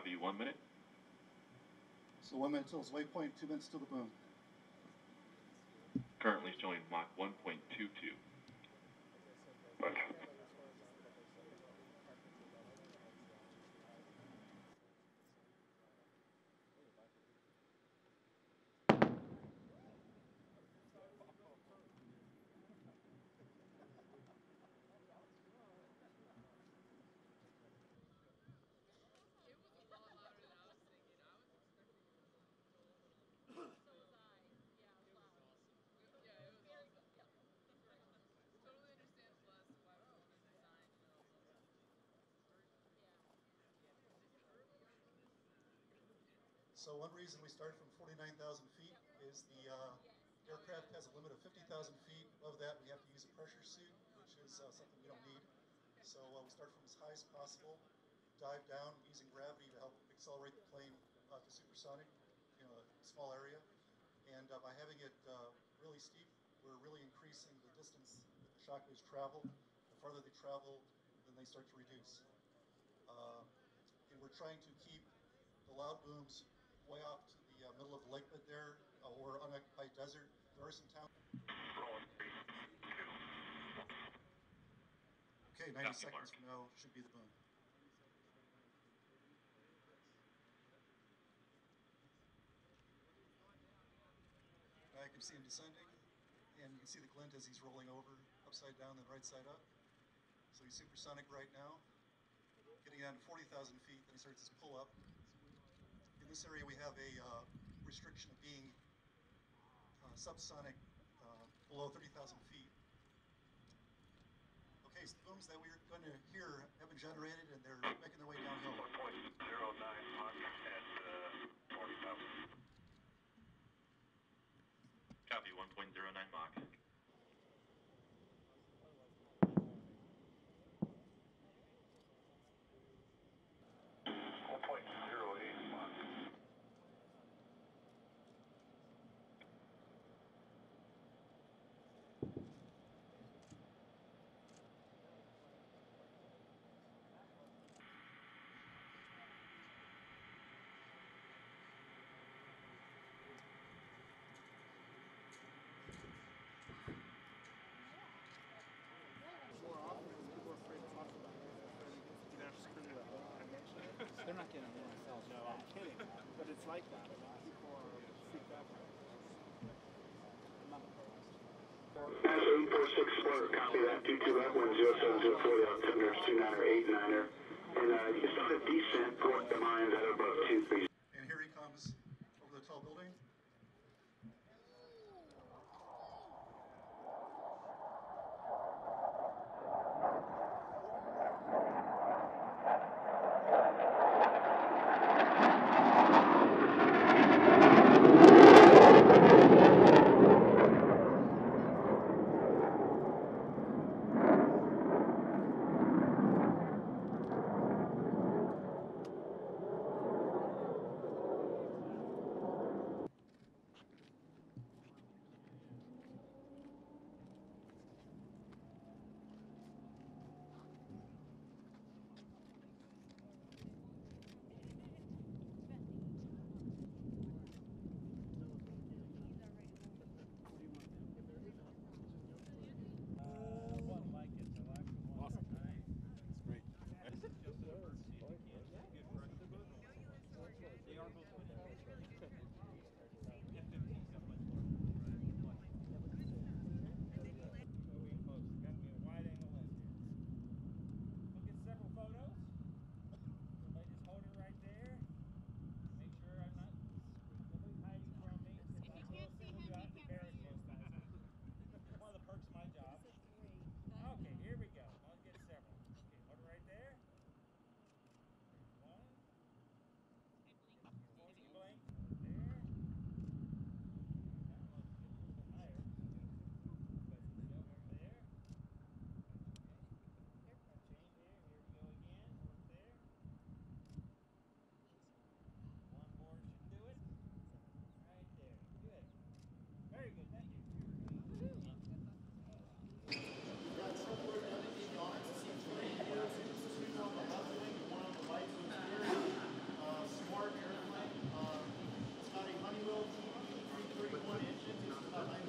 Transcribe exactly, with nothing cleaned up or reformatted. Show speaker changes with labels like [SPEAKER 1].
[SPEAKER 1] Copy, one minute.
[SPEAKER 2] So one minute till his waypoint, two minutes till the boom.
[SPEAKER 1] Currently showing Mach one point two two.
[SPEAKER 2] So one reason we started from forty-nine thousand feet is the uh, aircraft has a limit of fifty thousand feet. Above that, we have to use a pressure suit, which is uh, something we don't need. So uh, we start from as high as possible, dive down using gravity to help accelerate the plane uh, to supersonic in a small area. And uh, by having it uh, really steep, we're really increasing the distance that the shock waves travel. The farther they travel, then they start to reduce. Uh, and we're trying to keep the loud booms way off to the uh, middle of the lake bed there, uh, or unoccupied desert. There are some towns. Okay, ninety
[SPEAKER 1] Copy,
[SPEAKER 2] seconds
[SPEAKER 1] Mark.
[SPEAKER 2] from now should be the boom. Now you can see him descending, and you can see the glint as he's rolling over, upside down, then right side up. So he's supersonic right now. Getting down to forty thousand feet, then he starts his pull up. In this area, we have a uh, restriction of being uh, subsonic uh, below thirty thousand feet. Okay, so the booms that we're going to hear have been generated, and they're making their way downhill.
[SPEAKER 3] one point zero nine Mach at uh, forty thousand.
[SPEAKER 1] Copy, one point zero nine Mach.
[SPEAKER 3] one point zero eight Mach.
[SPEAKER 4] They're not getting it themselves. No, I'm kidding. But it's like that. People are freaked out.
[SPEAKER 5] eight four six four, copy that, two two F one zero seven zero four, the altimeter is two nine or eight niner. And uh, you start a descent toward the mines at above two three.
[SPEAKER 2] And here he comes over the tall building. nine